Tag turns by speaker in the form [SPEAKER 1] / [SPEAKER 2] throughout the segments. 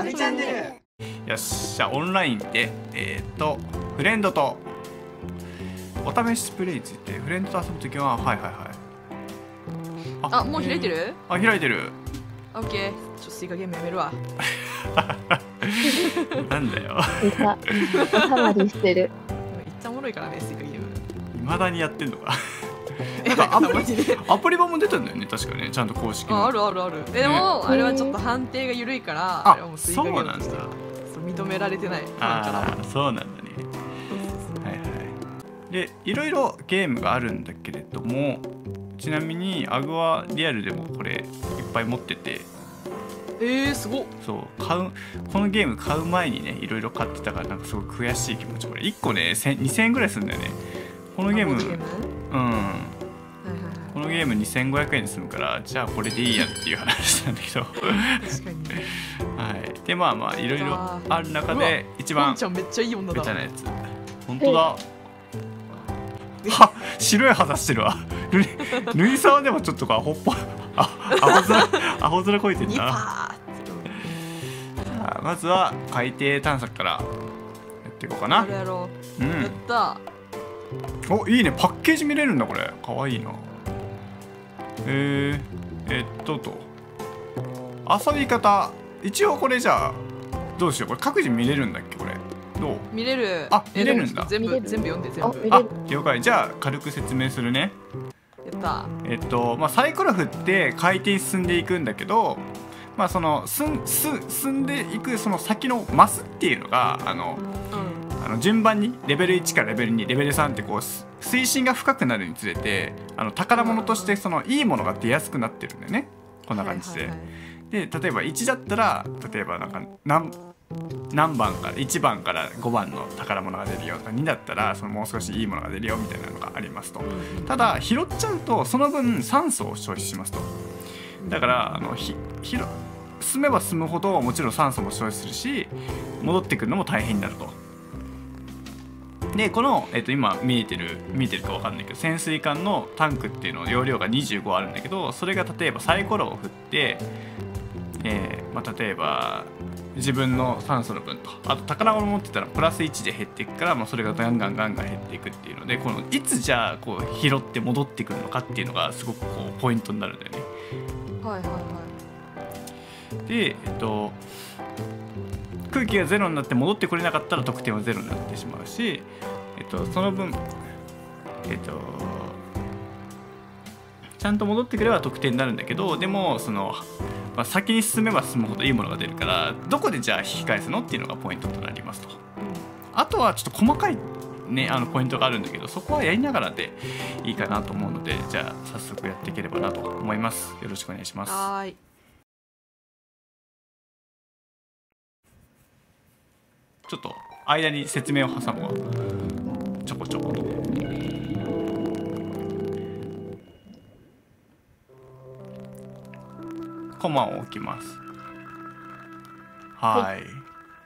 [SPEAKER 1] ナビチャンネル。よし、じゃあオンラインでフレンドとお試しプレイについてフレンドと遊ぶときは
[SPEAKER 2] あ、もう開いてる？
[SPEAKER 1] あ、開いてる。
[SPEAKER 2] オッケー。ちょっとスイカゲームやめるわ。
[SPEAKER 1] なんだよ。
[SPEAKER 3] スイカハマりしてる。
[SPEAKER 2] めっちゃおもろいからね、スイカゲーム。
[SPEAKER 1] 未だにやってんのか。
[SPEAKER 2] なんか
[SPEAKER 1] アプリ版も出たんだよね、確かね、ちゃんと公式の。
[SPEAKER 2] ある。でもあれはちょっと判定が緩いから、あれはもうスイカゲームとして認められてない。
[SPEAKER 1] ああ、そうなんだね。はいはい。で、いろいろゲームがあるんだけれども、ちなみにアグはリアルでもこれいっぱい持ってて。
[SPEAKER 2] すごっ。
[SPEAKER 1] そう、このゲーム買う前にね、いろいろ買ってたから、なんかすごく悔しい気持ち。これ1個ね、2000円ぐらいするんだよね。このゲーム、このゲーム2500円で済むから、じゃあこれでいいやっていう話なんだけど。確かに。はい。で、まあいろいろある中で一番
[SPEAKER 2] めっちゃいい女だ。
[SPEAKER 1] ベタなやつ。本当だ。白い肌してるわ。ルイサワでもちょっとアホっぽい。アホ面こいてんな。まずは海底探索からやっていこうかな。
[SPEAKER 2] やろう。やった。
[SPEAKER 1] お、いいね。パッケージ見れるんだこれ。かわいいな。遊び方。一応これじゃあどうしよう。これ各自見れるんだっけこれ。どう？
[SPEAKER 2] 見れる。
[SPEAKER 1] あ、見れるんだ。
[SPEAKER 2] 全部読んで全部。
[SPEAKER 1] あ、了解。じゃあ軽く説明するね。
[SPEAKER 2] やった。
[SPEAKER 1] サイコロ振って回転進んでいくんだけど、その進んでいくその先のマスっていうのが順番にレベル1からレベル2、レベル3ってこう水深が深くなるにつれて宝物としてそのいいものが出やすくなってるんだよね。こんな感じで。で、例えば1だったら例えばなんか何番から1番から5番の宝物が出るよとか、2だったらそのもう少しいいものが出るよみたいなのがありますと。ただ拾っちゃうとその分酸素を消費しますと。だから進めば進むほどもちろん酸素も消費するし、戻ってくるのも大変になると。でこの、今見えてるか分かんないけど、潜水艦のタンクっていうの容量が25あるんだけど、それが例えばサイコロを振って、例えば自分の酸素の分と、あと宝物持ってたらプラス1で減っていくから、それがガンガン減っていくっていうので、このいつじゃあこう拾って戻ってくるのかっていうのがすごくこうポイントになるんだよね。で、空気がゼロになって戻ってこれなかったら得点はゼロになってしまうし、その分ちゃんと戻ってくれば得点になるんだけど、でも先に進めば進むほどいいものが出るから、どこでじゃあ引き返すのっていうのがポイントとなりますと。あとはちょっと細かいね、ポイントがあるんだけど、そこはやりながらでいいかなと思うので、じゃあ早速やっていければなと思います。よろしくお願いします。
[SPEAKER 2] はい。
[SPEAKER 1] ちょっと間に説明を挟むわ。ちょこちょこと。コマを置きます。はい。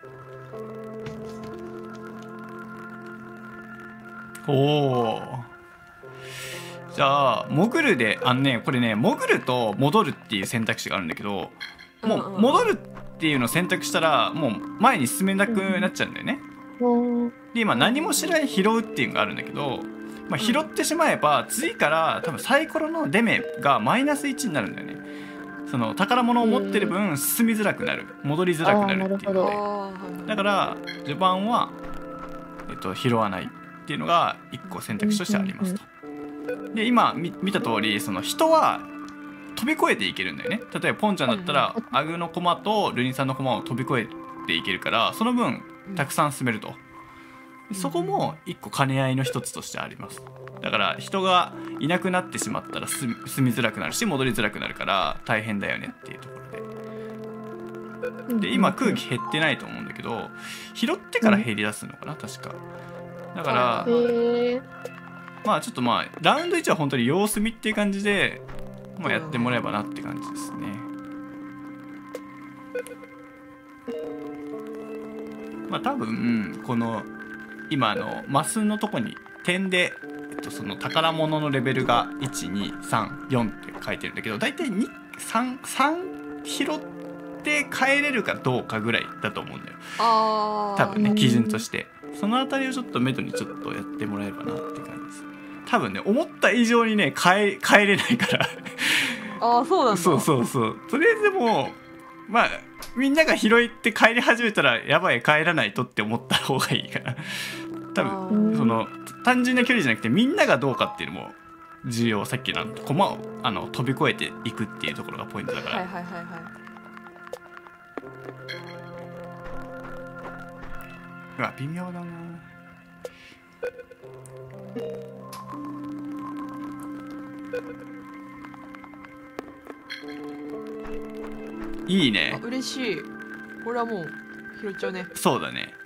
[SPEAKER 1] おお。じゃあ潜るでこれね、潜ると戻るっていう選択肢があるんだけど、もう戻るっていうのを選択したらもう前に進めなくなっちゃうんだよね。で今何もしない拾うっていうのがあるんだけど、拾ってしまえば次から多分サイコロの出目がマイナス1になるんだよね。その宝物を持ってる分進みづらくなる、戻りづらくなるっていうので、だから序盤は、拾わないっていうのが1個選択肢としてありますと。で今見た通り、その人は飛び越えていけるんだよね。例えばポンちゃんだったらアグの駒とルニさんの駒を飛び越えていけるから、その分たくさん進めると。そこも1個兼ね合いの一つとしてあります。だから人がいなくなってしまったら進みづらくなるし、戻りづらくなるから大変だよねっていうところで。で今空気減ってないと思うんだけど、拾ってから減り出すのかな、確か。だからちょっとラウンド1は本当に様子見っていう感じで、やってもらえばなって感じですね。多分この今マスのとこに点で、その宝物のレベルが1、2、3、4って書いてるんだけど、だいたい3拾って帰れるかどうかぐらいだと思うんだよ
[SPEAKER 2] ああ
[SPEAKER 1] 多分ね、基準として。そのあたりをちょっとメドにちょっとやってもらえればなって感じです。多分ね思った以上にね帰れないから
[SPEAKER 2] ああそうなんだ。
[SPEAKER 1] そうそうそう。とりあえずでもまあみんなが拾って帰り始めたらやばい帰らないとって思った方がいいかな。多分その単純な距離じゃなくてみんながどうかっていうのも重要。さっきの駒を飛び越えていくっていうところがポイントだから。
[SPEAKER 2] はいはいはいはい。
[SPEAKER 1] うわ微妙だな。いいね。
[SPEAKER 2] 嬉しい。これはもう拾っちゃうね。
[SPEAKER 1] そうだね。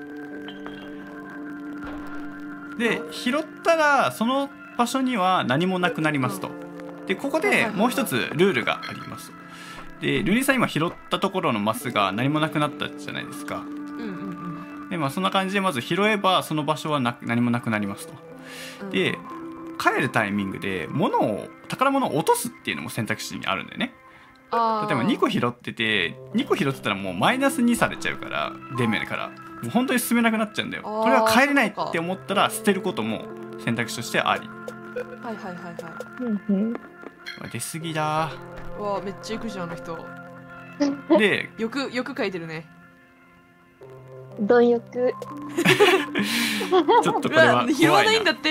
[SPEAKER 1] で拾ったらその場所には何もなくなりますと。でここでもう一つルールがあります。でルニさん今拾ったところのマスが何もなくなったじゃないですか。でそんな感じでまず拾えばその場所は何もなくなりますと。で帰るタイミングで宝物を落とすっていうのも選択肢にあるんだよね。例えば2個拾ってて2個拾ってたらもうマイナス2されちゃうからデメからもう本当に進めなくなっちゃうんだよ。これは帰れないって思ったら捨てることも選択肢としてあり。
[SPEAKER 2] はいはいはい
[SPEAKER 1] はい。出過ぎだ。
[SPEAKER 2] わあめっちゃ行くじゃんあの人。
[SPEAKER 1] で
[SPEAKER 2] よく書いてるね。
[SPEAKER 3] 貪欲。
[SPEAKER 1] ちょっとこれは怖いな。
[SPEAKER 2] 拾わないんだって。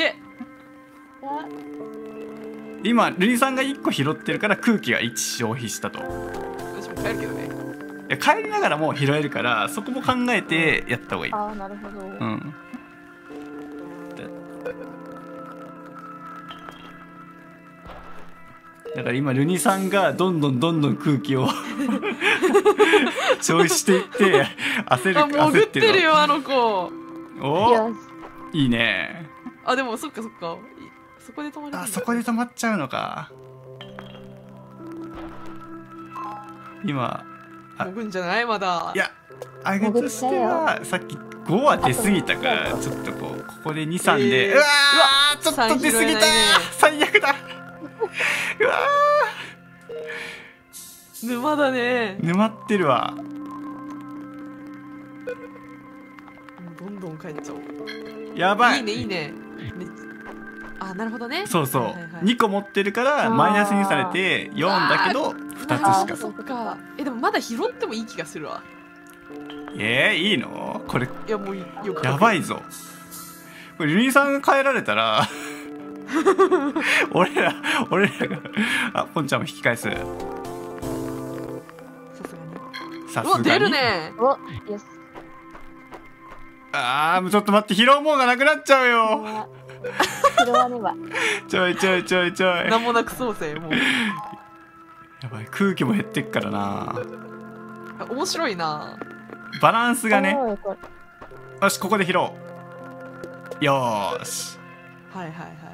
[SPEAKER 1] 今ルニさんが1個拾ってるから空気が1消費したと。
[SPEAKER 2] 私も帰るけどね。
[SPEAKER 1] いや帰りながらも拾えるからそこも考えてやった方がいい。
[SPEAKER 3] ああなるほど。
[SPEAKER 1] だから今ルニさんがどんどん空気を消費していって
[SPEAKER 2] 潜ってるよあの子。
[SPEAKER 1] おいいね。
[SPEAKER 2] あでもそっかそこで止まる。
[SPEAKER 1] あそこで止まっちゃうのか。今
[SPEAKER 2] 潜るんじゃないまだ。
[SPEAKER 1] いやあげとしてはさっき5は出過ぎたからちょっとここで23で、うわーちょっと出過ぎた、最悪だ。うわ
[SPEAKER 2] ー沼だね。
[SPEAKER 1] 沼ってるわ。
[SPEAKER 2] どんどん帰っちゃおう。
[SPEAKER 1] やばい。
[SPEAKER 2] いいね。あなるほどね。
[SPEAKER 1] そうそう、2個持ってるからマイナスにされて4だけど2つしか。
[SPEAKER 2] そっか。でもまだ拾ってもいい気がするわ。
[SPEAKER 1] いいのこれ。
[SPEAKER 2] いやもうよく
[SPEAKER 1] やばいぞこれ。ルニさんが帰られたら俺らがポンちゃんも引き返す。さすがに。
[SPEAKER 2] 出るね。
[SPEAKER 3] およし。
[SPEAKER 1] ちょっと待って、拾うもんがなくなっちゃうよ。
[SPEAKER 3] 拾わねば。
[SPEAKER 1] ちょい。
[SPEAKER 2] なんもなくそうぜもう。
[SPEAKER 1] やばい、空気も減ってっからな。
[SPEAKER 2] 面白いな。
[SPEAKER 1] バランスがね。よしここで拾おう。よーし。
[SPEAKER 2] はい。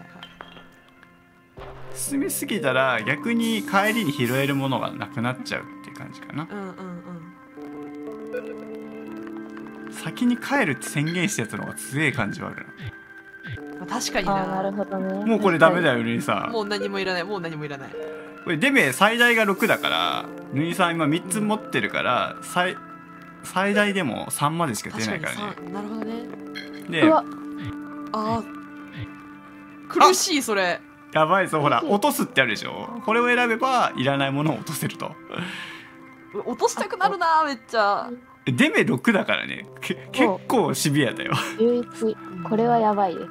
[SPEAKER 1] 進みすぎたら逆に帰りに拾えるものがなくなっちゃうっていう感じかな。先に帰るって宣言したやつの方が強い感じはある
[SPEAKER 2] な。確かにな。
[SPEAKER 3] なるほどね。
[SPEAKER 1] もうこれダメだよルニさん。
[SPEAKER 2] もう何もいらない。こ
[SPEAKER 1] れデメ最大が6だからルニさん今3つ持ってるから、最大でも3までしか出ないからね。
[SPEAKER 2] なるほどね。
[SPEAKER 1] で
[SPEAKER 2] 苦しいそれ。
[SPEAKER 1] やばいぞほら落とすってあるでしょ。これを選べばいらないものを落とせると。
[SPEAKER 2] 落としたくなるなめっちゃ。
[SPEAKER 1] デメ6だからね結構シビアだよ。
[SPEAKER 3] 11。これはやばい。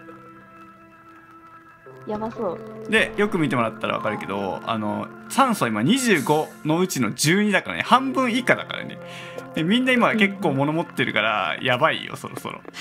[SPEAKER 3] やばそう。
[SPEAKER 1] でよく見てもらったら分かるけど酸素今25のうちの12だからね、半分以下だからね。でみんな今結構物持ってるからやばいよそろそろ。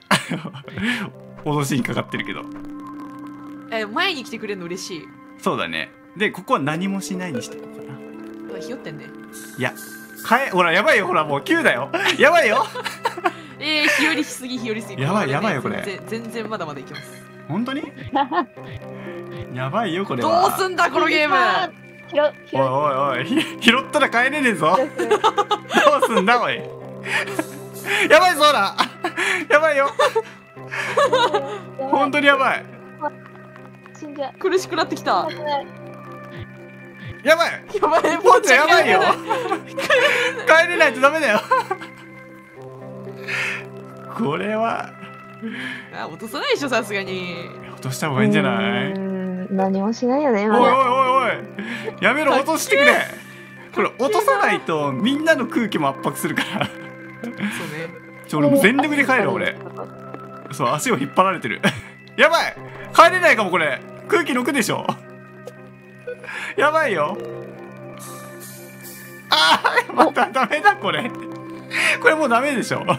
[SPEAKER 1] 脅しにかかってるけど。
[SPEAKER 2] 前に来てくれるの嬉しい。
[SPEAKER 1] そうだね。でここは何もしないにしておこうかな。
[SPEAKER 2] ひよってんね。
[SPEAKER 1] いやほらやばいよほらもう9だよ。やばいよ。
[SPEAKER 2] 日和しすぎ。
[SPEAKER 1] やばいよこれ。
[SPEAKER 2] 全然まだまだいきます。
[SPEAKER 1] 本当にやばいよこれ
[SPEAKER 2] は。どうすんだこのゲーム。
[SPEAKER 1] おい拾ったら帰れねえぞ。どうすんだおい。やばいぞほら。やばいよ。本当にやばい。
[SPEAKER 2] 苦しくなってきた。
[SPEAKER 1] やばい
[SPEAKER 2] やばい、
[SPEAKER 1] ポンちゃんやばいよ
[SPEAKER 2] 帰
[SPEAKER 1] 帰れないとダメだよこれは
[SPEAKER 2] あ、落とさないでしょ、さすがに。
[SPEAKER 1] 落とした方がいいんじゃない？
[SPEAKER 3] 何もしないよね、まだ。
[SPEAKER 1] おいおいおいおい、やめろ、落としてくれ。これ落とさないとみんなの空気も圧迫するから
[SPEAKER 2] そうね。
[SPEAKER 1] 俺もう全力で帰る俺。そう、足を引っ張られてるやばい、帰れないかも。これ空気抜くでしょやばいよ。あー、またダメだこれこれもうダメでしょ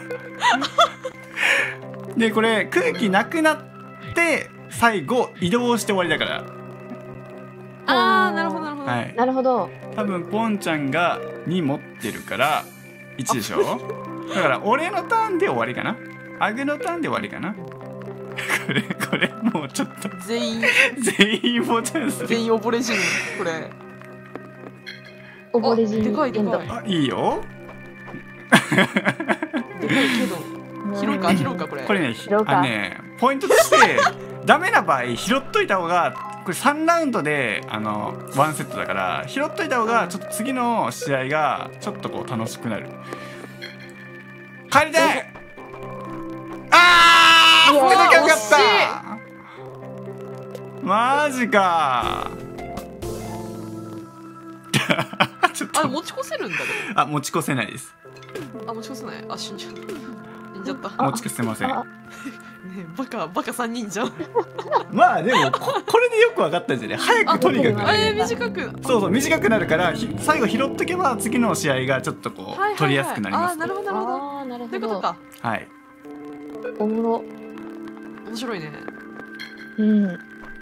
[SPEAKER 1] でこれ空気なくなって最後移動して終わりだから。
[SPEAKER 2] あー、なるほどなるほど。
[SPEAKER 1] はい、
[SPEAKER 3] なるほど。
[SPEAKER 1] 多分ポンちゃんが2持ってるから1でしょ。だから俺のターンで終わりかな。アグのターンで終わりかなこれもうちょっと
[SPEAKER 2] 全員
[SPEAKER 1] もチャンス
[SPEAKER 2] 全員溺れ死ぬこれ。
[SPEAKER 3] 溺れ死に
[SPEAKER 2] でかいでかい。
[SPEAKER 1] あ、いいよ
[SPEAKER 2] でかいけど拾うか拾うかこれ。
[SPEAKER 1] これね、
[SPEAKER 3] 拾うか
[SPEAKER 1] ポイントとしてダメな場合拾っといた方が、これ3ラウンドで1セットだから拾っといた方がちょっと次の試合がちょっとこう楽しくなる。帰りたい。あー、
[SPEAKER 3] いやー
[SPEAKER 1] 捨てなきゃよか
[SPEAKER 2] 惜
[SPEAKER 1] ったマジかちょっ
[SPEAKER 2] あ、
[SPEAKER 1] と
[SPEAKER 2] 持ち越せるんだけ
[SPEAKER 1] 持ち越せないです。
[SPEAKER 2] ど。あ、持ち越せない。あ、死んじゃった。死んじゃった。
[SPEAKER 1] 持ち越せません。
[SPEAKER 3] あ
[SPEAKER 2] ねえ、バカ3人じゃん。
[SPEAKER 1] まあでもこれでよく分かったんじゃない。早くとにかく
[SPEAKER 2] あ、
[SPEAKER 1] ね、
[SPEAKER 2] 短く。
[SPEAKER 1] そう短くなるから最後拾っとけば次の試合がちょっとこ
[SPEAKER 2] はいはいはい、
[SPEAKER 1] う取りやすくなります。
[SPEAKER 2] あ、なるほどなるほど。
[SPEAKER 3] あー、なるほど。
[SPEAKER 2] ということか。
[SPEAKER 1] はい。
[SPEAKER 3] おもろ。
[SPEAKER 2] 面白いね。
[SPEAKER 3] うん。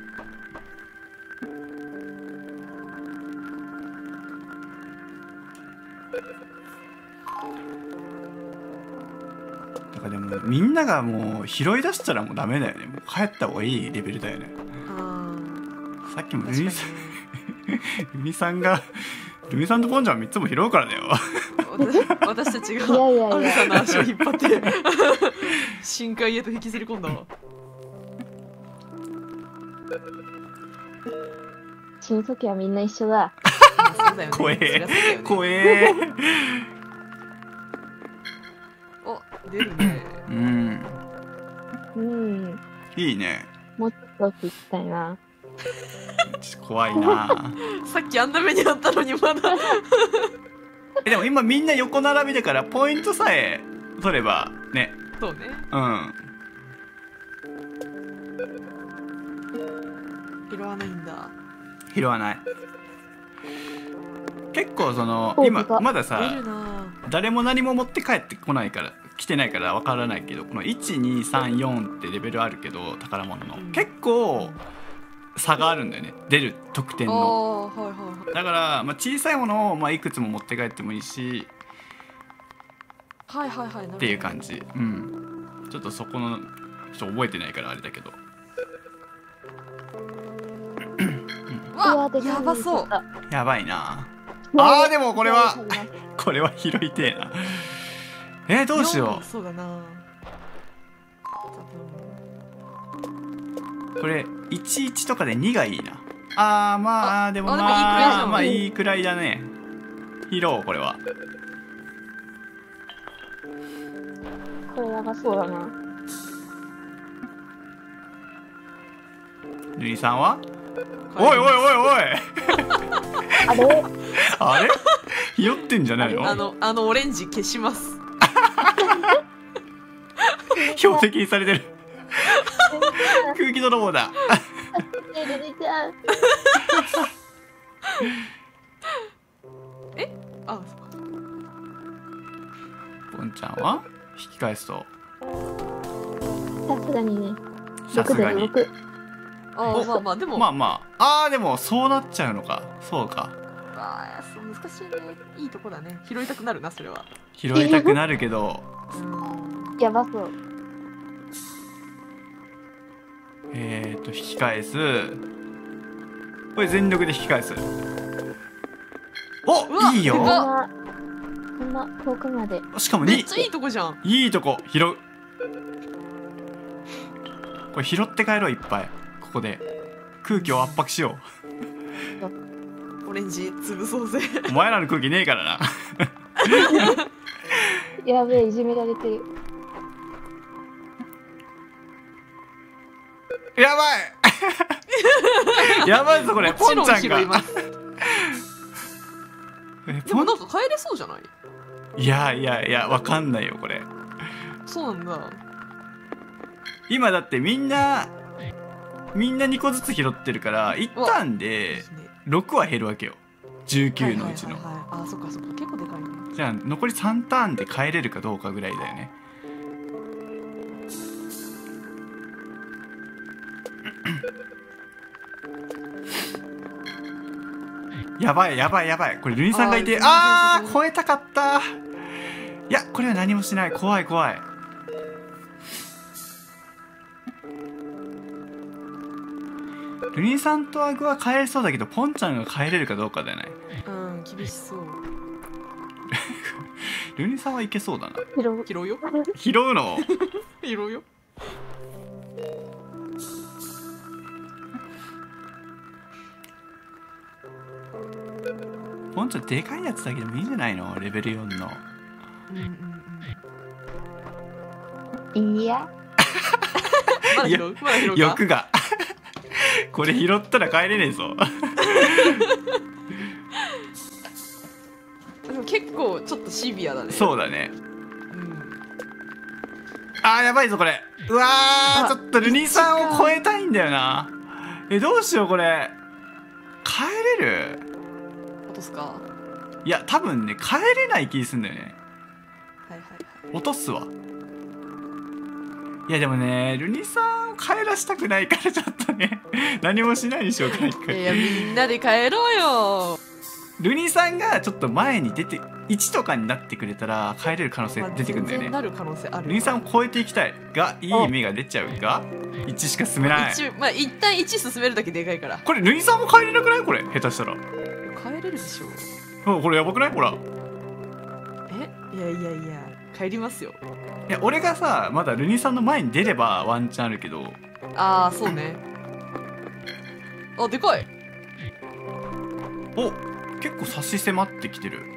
[SPEAKER 1] だからでもみんながもう拾い出したらもうダメだよね。もう帰った方がいいレベルだよね。
[SPEAKER 2] あ
[SPEAKER 1] さっきも
[SPEAKER 2] ー、
[SPEAKER 1] ルミさんがルミさんとポンちゃんは3つも拾うからだよ
[SPEAKER 2] 私たちが
[SPEAKER 3] いやいやいや
[SPEAKER 2] アルさんの足を引っ張って深海へと引きずり込んだわ。
[SPEAKER 3] 死ぬ時はみんな一緒だ。
[SPEAKER 2] そうだよね。
[SPEAKER 1] 怖
[SPEAKER 2] そりゃそうだよ
[SPEAKER 1] え
[SPEAKER 2] ね。
[SPEAKER 1] 怖え
[SPEAKER 2] お、出るね。
[SPEAKER 1] うん
[SPEAKER 3] うん。
[SPEAKER 1] いいね。
[SPEAKER 3] もうちょっと聞きたいな。
[SPEAKER 1] ちょっと怖いな
[SPEAKER 2] さっきあんな目にあったのにまだ。
[SPEAKER 1] でも今みんな横並びだからポイントさえ取ればね。
[SPEAKER 2] そうね。
[SPEAKER 1] うん
[SPEAKER 2] 拾わないんだ。
[SPEAKER 1] 拾わない。結構その今
[SPEAKER 3] おでか
[SPEAKER 1] まださ
[SPEAKER 2] 出るな。
[SPEAKER 1] 誰も何も持って帰ってこないから来てないからわからないけど、この1234ってレベルあるけど宝物の、
[SPEAKER 2] うん
[SPEAKER 1] 結構差があるんだよね、出る得点の。
[SPEAKER 2] ああ、はいはいはい。
[SPEAKER 1] だから、小さいものをいくつも持って帰ってもいいし
[SPEAKER 2] はいはいはい。
[SPEAKER 1] っていう感じ。うんちょっとそこのちょっと覚えてないからあれだけど。
[SPEAKER 2] うわ、
[SPEAKER 3] でかい
[SPEAKER 2] やばそう。
[SPEAKER 1] やばいな。
[SPEAKER 3] あ
[SPEAKER 1] でもこれはこれは拾いてえな。どうしよ
[SPEAKER 2] そうだな。
[SPEAKER 1] う。これ11とかで2がいいな。でもいいくらいだね。拾おうこれは。
[SPEAKER 3] これやばそうだな。
[SPEAKER 1] ルイさんはおいおいおいおい
[SPEAKER 3] あれ
[SPEAKER 1] あれ拾ってんじゃないの。
[SPEAKER 2] あのオレンジ消します。
[SPEAKER 1] 標的にされてる空気泥棒だ
[SPEAKER 3] ルミちゃん。
[SPEAKER 2] あ、そっか。
[SPEAKER 1] ポンちゃんは引き返すと
[SPEAKER 3] さすがにね。
[SPEAKER 1] さすがに
[SPEAKER 3] 6で6。
[SPEAKER 2] まあでも。
[SPEAKER 1] でもそうなっちゃうのか。そうか、
[SPEAKER 2] そう難しいね。いいとこだね。拾いたくなるなそれは。
[SPEAKER 1] 拾いたくなるけど
[SPEAKER 3] やばそう。
[SPEAKER 1] 引き返す。これ全力で引き返す。
[SPEAKER 2] うわ
[SPEAKER 1] いいよ。
[SPEAKER 3] こんな遠くまで。
[SPEAKER 1] しかも2
[SPEAKER 2] めっちゃいいとこじゃん。
[SPEAKER 1] いいとこ拾う。これ拾って帰ろう。いっぱいここで空気を圧迫しよう。
[SPEAKER 2] オレンジ潰そうぜ。
[SPEAKER 1] お前らの空気ねえからな。
[SPEAKER 3] やべえ、いじめられてる。
[SPEAKER 1] やばい。やばいぞこれ。ポンちゃんが。
[SPEAKER 2] もちろん後ろいますでもなんか帰れそうじゃない？
[SPEAKER 1] いやいやいや、わかんないよこれ。
[SPEAKER 2] そうなんだ。
[SPEAKER 1] 今だってみんな2個ずつ拾ってるから一旦で6は減るわけよ。19のうちの。
[SPEAKER 2] あ、そっかそっか、結構でかいね。
[SPEAKER 1] じゃあ残り3ターンで帰れるかどうかぐらいだよね。やばいやばいやばい。これルニさんがいて、超えたかった。いやこれは何もしない。怖い怖い。ルニさんとアグは帰れそうだけど、ポンちゃんが帰れるかどうかだよね。
[SPEAKER 2] うん、厳しそう。
[SPEAKER 1] ルニさんはいけそうだな。
[SPEAKER 2] 拾うよ。
[SPEAKER 1] 拾うの
[SPEAKER 2] 拾うよ。
[SPEAKER 1] ポンちゃんでかいやつだけでもいいんじゃないの？レベル4の。
[SPEAKER 3] いや。
[SPEAKER 2] まだ拾う？まだ拾うか？
[SPEAKER 1] 欲が。これ拾ったら帰れねえぞ。
[SPEAKER 2] でも結構ちょっとシビアだね。
[SPEAKER 1] そうだね。
[SPEAKER 2] うん、
[SPEAKER 1] やばいぞこれ。うわー、ちょっとルニさんを超えたいんだよな。どうしようこれ。帰れる？
[SPEAKER 2] 落とすか？
[SPEAKER 1] いや多分ね帰れない気すんだよね。
[SPEAKER 2] はいはいはい。
[SPEAKER 1] 落とすわ。いやでもねルニさんを帰らしたくないからちょっとね何もしないにしようかな。一回。
[SPEAKER 2] いやみんなで帰ろうよ。
[SPEAKER 1] ルニさんがちょっと前に出て1とかになってくれたら帰れる可能性出てくるんだよね。
[SPEAKER 2] なる可能性ある。
[SPEAKER 1] ルニさんを超えていきたいがいい目が出ちゃうが1しか進めない。
[SPEAKER 2] まあ一旦1進めるだけでかいから。
[SPEAKER 1] これルニさんも帰れなくない？これ下手したら
[SPEAKER 2] 帰れるでしょ。
[SPEAKER 1] これやばくない？ほら。
[SPEAKER 2] いやいやいや帰りますよ。
[SPEAKER 1] いや俺がさまだルニさんの前に出ればワンチャンあるけど。
[SPEAKER 2] ああそうね。あでかい。
[SPEAKER 1] お結構差し迫ってきてる。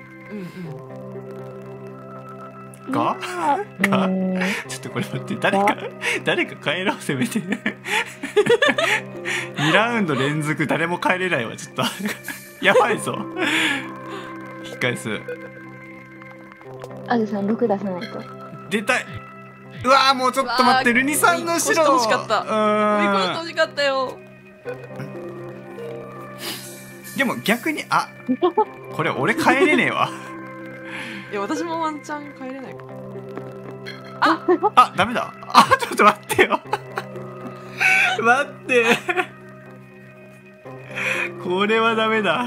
[SPEAKER 2] うん
[SPEAKER 1] がちょっとこれ待って、誰か帰ろうせめて。2ラウンド連続誰も帰れないわ。ちょっとやばいぞ。引き返す。
[SPEAKER 3] アグさん6出さないと。
[SPEAKER 1] 出たい。うわーもうちょっと待って、ルニさんの後ろ。
[SPEAKER 2] 欲しかった。追い越してほしかったよ。
[SPEAKER 1] でも逆にこれ俺帰れねえわ。
[SPEAKER 2] いや私もワンチャン帰れないか。
[SPEAKER 1] ダメだ。ちょっと待ってよ。待って。これはダメだ。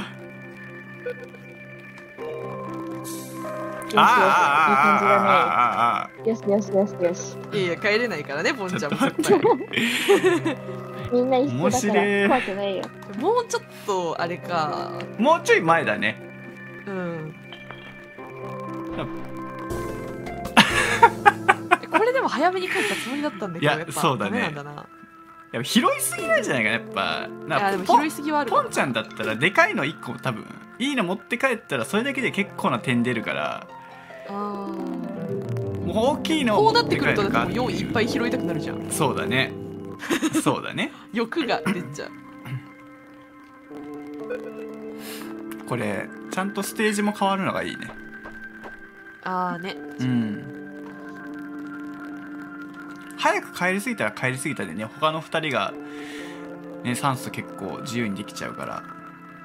[SPEAKER 3] いい感じだね。よしよしよしよし。
[SPEAKER 2] いや帰れないからねポンちゃんも絶対。
[SPEAKER 3] みんな一緒だから怖くないよ。
[SPEAKER 2] もうちょっとあれか。
[SPEAKER 1] もうちょい前だね。
[SPEAKER 2] これでも早めに帰ったつもりだったんだけど、やっぱ
[SPEAKER 1] そうだね。
[SPEAKER 2] ダメなんだな。
[SPEAKER 1] やっぱ拾いすぎなんじゃないかな、やっぱ。
[SPEAKER 2] いやでも拾いすぎはある。
[SPEAKER 1] ポンちゃんだったらでかいの1個多分いいの持って帰ったらそれだけで結構な点出るから。もう大きいの
[SPEAKER 2] こうなってくるとだってもう4いっぱい拾いたくなるじゃん。
[SPEAKER 1] そうだね。そうだね。
[SPEAKER 2] 欲が出ちゃう。
[SPEAKER 1] これちゃんとステージも変わるのがいいね。
[SPEAKER 2] ね。
[SPEAKER 1] 早く帰りすぎたら帰りすぎたでね、他の2人が、ね、酸素結構自由にできちゃうから。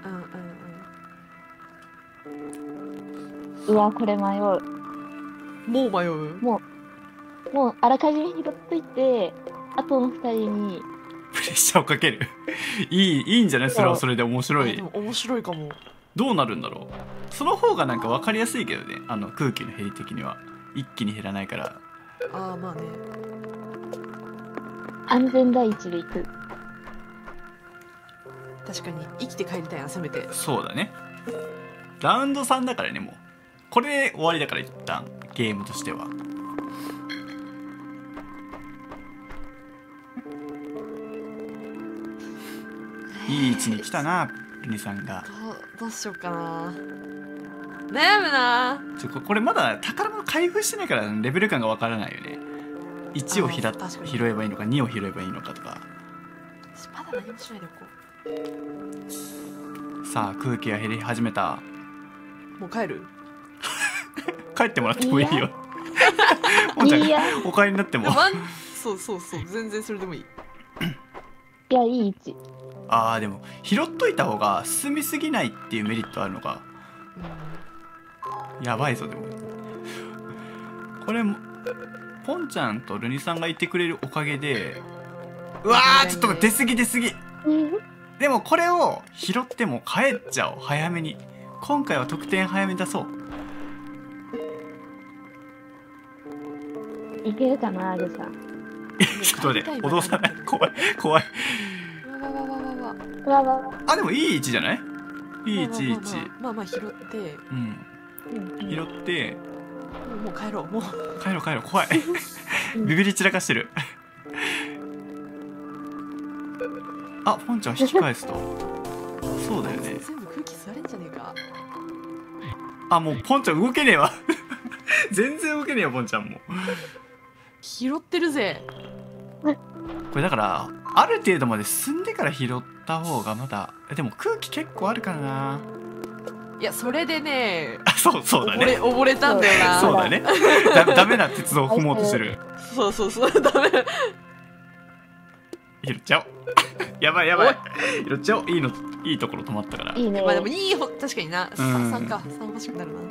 [SPEAKER 3] うわこれ迷う。
[SPEAKER 2] もう迷う。
[SPEAKER 3] もうあらかじめ拾っといて後の2人に
[SPEAKER 1] プレッシャーをかける。いいんじゃない？それはそれで面白い。
[SPEAKER 2] でも面白いかも。
[SPEAKER 1] どうなるんだろう。その方がなんか分かりやすいけどね、空気の減り的には一気に減らないから。
[SPEAKER 2] まあね。
[SPEAKER 3] 安全第一で行く。
[SPEAKER 2] 確かに生きて帰りたいな、せめて。
[SPEAKER 1] そうだね。ラウンド3だからね、もうこれで終わりだから一旦ゲームとしては。いい位置に来たな、ルニさんが。
[SPEAKER 2] どうしようかな。悩むな。
[SPEAKER 1] これまだ宝物開封してないからレベル感がわからないよね。1を拾
[SPEAKER 2] 確かに
[SPEAKER 1] えばいいのか2を拾えばいいのかとか。
[SPEAKER 2] まだ何もしないでおこ
[SPEAKER 1] さあ空気が減り始めた。
[SPEAKER 2] う。もう帰る。
[SPEAKER 1] 帰ってもらってもいいよ。もんちゃん
[SPEAKER 3] いや
[SPEAKER 1] お帰りになっても。
[SPEAKER 2] そうそうそう、全然それでもいい。
[SPEAKER 3] いや、いい位置。
[SPEAKER 1] あーでも拾っといた方が進みすぎないっていうメリットあるのか。やばいぞ。でもこれポンちゃんとルニさんがいてくれるおかげで、うわーちょっと出過ぎ出過ぎ。でもこれを拾っても帰っちゃおう。早めに今回は得点早めに出そう。
[SPEAKER 3] いけるかな、アグさん。
[SPEAKER 1] ちょっと待って脅さない。怖い怖い。
[SPEAKER 2] わわわわわわ。
[SPEAKER 3] うわわわ。
[SPEAKER 1] あでもいい位置じゃない？いい位置いい位置。
[SPEAKER 2] まあまあ拾って
[SPEAKER 1] うん拾って
[SPEAKER 2] もう帰ろう。もう
[SPEAKER 1] 帰ろう怖い。ビビり散らかしてる。あポンちゃん引き返すと。そうだよね。
[SPEAKER 2] 全部空気吸われんじゃねえか。
[SPEAKER 1] あもうポンちゃん動けねえわ。全然動けねえよポンちゃんも。
[SPEAKER 2] 拾ってるぜ。
[SPEAKER 1] これだからある程度まで進んでから拾った方がまだ。でも空気結構あるからな。
[SPEAKER 2] いやそれでね、
[SPEAKER 1] あそうだね。
[SPEAKER 2] 溺れたんだよな。
[SPEAKER 1] そうだね。ダメな鉄道を踏もうとしてる。
[SPEAKER 2] そうダメ。
[SPEAKER 1] 拾っちゃおう。やばい拾っちゃおう。いいところ止まったから。
[SPEAKER 3] いいね。
[SPEAKER 2] まあでもいい確かにな。3か3欲しくなるな。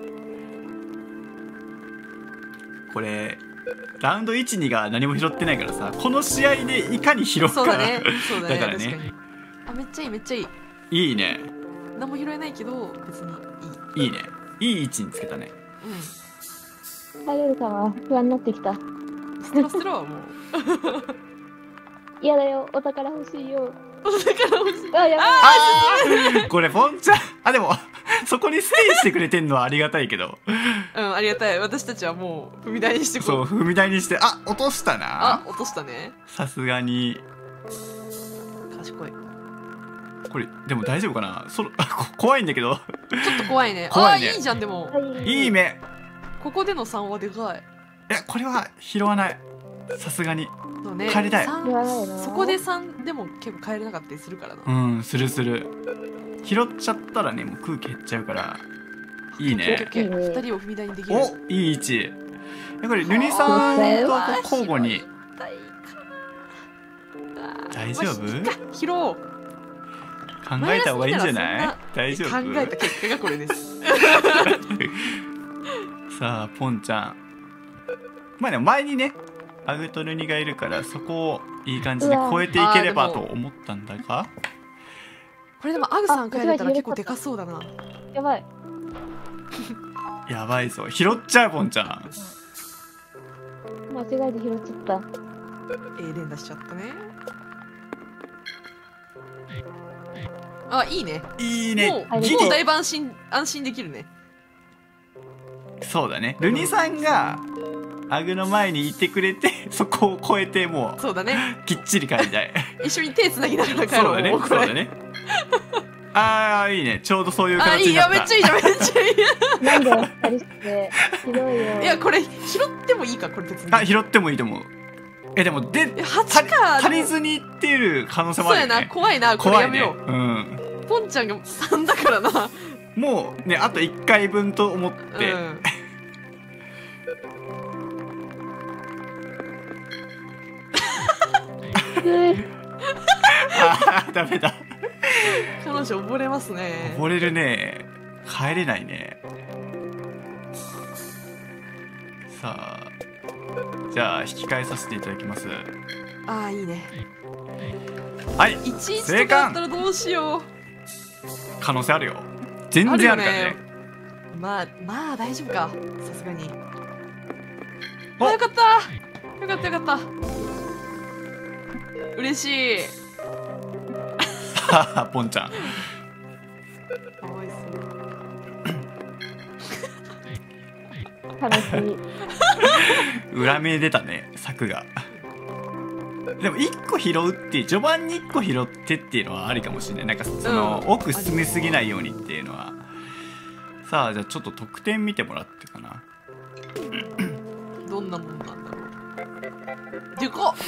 [SPEAKER 1] これラウンド 1,2 が何も拾ってないからさ、この試合でいかに拾うか。
[SPEAKER 2] そうだね
[SPEAKER 1] だからね。
[SPEAKER 2] 確かに。あめっちゃいいめっちゃいい。
[SPEAKER 1] いいね。
[SPEAKER 2] 何も拾えないけど別にいい。
[SPEAKER 1] いいね。いい位置につけたね。
[SPEAKER 3] アグさんは不安になってきた。
[SPEAKER 2] 捨てろもう。
[SPEAKER 3] 嫌だよ、お宝欲しいよ。
[SPEAKER 2] お宝欲しい。
[SPEAKER 3] あ、やばい。
[SPEAKER 1] これポンちゃんでもそこにステイしてくれてんのはありがたいけど。
[SPEAKER 2] ありがたい。私たちはもう踏み台にしてこう。
[SPEAKER 1] そう踏み台にして。落としたな。
[SPEAKER 2] 落としたね。
[SPEAKER 1] さすがに。
[SPEAKER 2] 賢い。
[SPEAKER 1] これでも大丈夫かな。怖いんだけど。
[SPEAKER 2] ちょっと怖いね。
[SPEAKER 1] 怖いね。
[SPEAKER 2] いいじゃん。でも
[SPEAKER 1] いい目。
[SPEAKER 2] ここでの3はでかい。
[SPEAKER 1] いやこれは拾わない。さすがに
[SPEAKER 2] そうね。
[SPEAKER 1] 帰りたい。
[SPEAKER 3] そ
[SPEAKER 2] こで3でも結構帰れなかったりするからな。
[SPEAKER 1] する。拾っちゃったらねもう空気減っちゃうからいいね。
[SPEAKER 2] 2人を踏み台にできる。
[SPEAKER 1] いい位置。これルニさんと交互に。大丈夫？
[SPEAKER 2] 拾おう。
[SPEAKER 1] 考えた方がいいんじゃない？大丈夫？
[SPEAKER 2] 考えた結果がこれです。
[SPEAKER 1] さあポンちゃん。まあでも前にねアグとルニがいるからそこをいい感じに超えていければと思ったんだが。
[SPEAKER 2] これでもアグさん帰れたら結構でかそうだな。
[SPEAKER 3] やばい。
[SPEAKER 1] やばいぞ。拾っちゃうポンちゃん。
[SPEAKER 3] 間違えて拾っちゃった。
[SPEAKER 2] 連打しちゃったね。いいね。
[SPEAKER 1] いいね。
[SPEAKER 2] もうだいぶ安心できるね。
[SPEAKER 1] そうだね。ルニさんがアグの前にいてくれてそこを越えてもう
[SPEAKER 2] そうだね。
[SPEAKER 1] きっちり帰りたい。
[SPEAKER 2] 一緒に手つなぎながら帰ろう。
[SPEAKER 1] そうだね。そうだね。いいね。ちょうどそういう形
[SPEAKER 2] いいよ。
[SPEAKER 1] になった。
[SPEAKER 2] めっちゃいいじゃん。めっちゃいい。
[SPEAKER 3] なんで2人してひどいよ。
[SPEAKER 2] いやこれ拾ってもいいかこれ別に。
[SPEAKER 1] 拾ってもいいと思う。でも
[SPEAKER 2] 8か
[SPEAKER 1] 足りずにいってる可能性もあるよね。
[SPEAKER 2] そうやな。怖いな。これやめよう。ポンちゃんが3だからな。
[SPEAKER 1] もうねあと1回分と思って。ダメだ。
[SPEAKER 2] 彼女溺れますね。
[SPEAKER 1] 溺れるね。帰れないね。さあじゃあ引き返させていただきます。
[SPEAKER 2] いいね。
[SPEAKER 1] はい
[SPEAKER 2] 11とかだったらどうしよう。
[SPEAKER 1] 可能性あるよ。全然あるからね。
[SPEAKER 2] まあ大丈夫か。さすがに。よかった嬉しい。
[SPEAKER 1] さあポンちゃん。
[SPEAKER 2] かわいそう。
[SPEAKER 3] 楽しい。
[SPEAKER 1] 裏目出たね柵が。 でも1個拾うって序盤に1個拾ってっていうのはありかもしれない。なんかその、奥進みすぎないようにっていうのは。さあじゃあちょっと得点見てもらってかな。
[SPEAKER 2] どんなもんなんだろう。でかっ。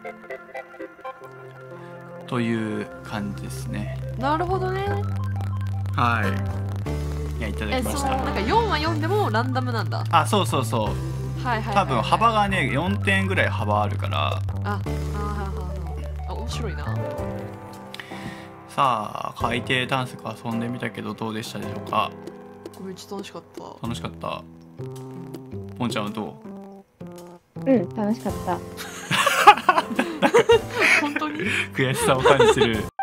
[SPEAKER 1] という感じですね。
[SPEAKER 2] なるほどね。
[SPEAKER 1] はい。いやいただきました。
[SPEAKER 2] なんか4は4でもランダムなんだ。
[SPEAKER 1] あ、そうそうそう。
[SPEAKER 2] はいはいはいはい、
[SPEAKER 1] 多分幅がね4点ぐらい幅あるから。
[SPEAKER 2] 面白いな。
[SPEAKER 1] さあ海底探索遊んでみたけどどうでしたでしょうか。
[SPEAKER 2] めっちゃ楽しかった。
[SPEAKER 1] 楽しかった。ポンちゃんはど
[SPEAKER 3] うん、楽しかった。
[SPEAKER 2] 本当に
[SPEAKER 1] う？悔しさを感じてる。